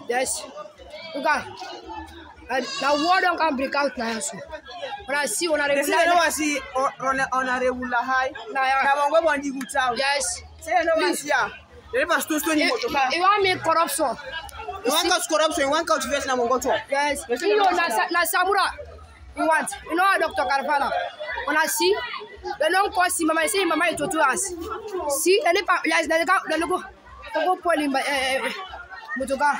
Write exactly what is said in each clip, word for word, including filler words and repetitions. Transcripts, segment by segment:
Yes. Okay. And now war don't can break out now. When I see when I They say no I see honorable Lahai. Now Mongo Bendugu town. Yes. Say no I see ya. They never stole stone motor. You want me corruption? You want cause corruption, you want cause first na Mongo town. Yes. You know na Samura. You want? You know Doctor Karifala. When I see, they don't call see mama say mama to to us. See, any yes, they go they go they go polling by eh eh motoka.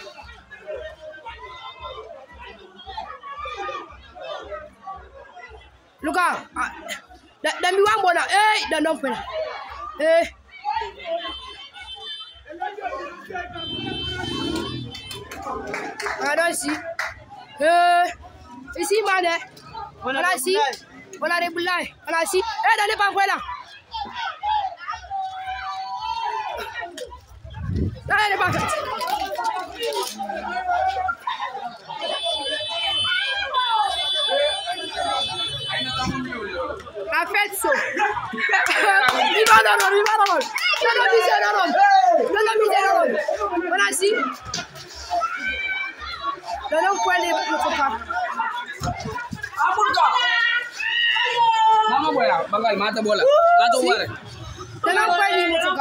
Look out. Then we want bona. Hey, they don't pay. Hey. I don't see. Hey. You see man there? When I see. When I reply. When I see. Hey, they don't pay là. They don't pay. I felt so. River River River. No, no, this is not. No, no, this is not. When I see, they don't call it motoka. Mama bola, bagai mata bola, mata bola. They don't call it motoka.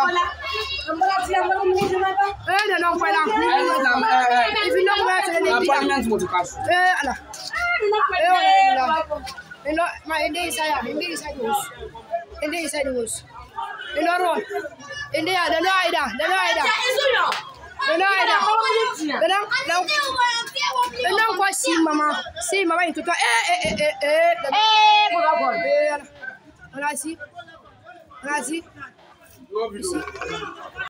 Eh, they don't call it. If you know where to the appointment motoka. Eh, ala. Eh, ala. You know, my India is here. India is here. India is here. You know what? India, the no idea. The no idea. The no idea. The no. The no go see mama. See mama into the eh eh eh eh eh. Eh, go go. Eh, when I see, when I see.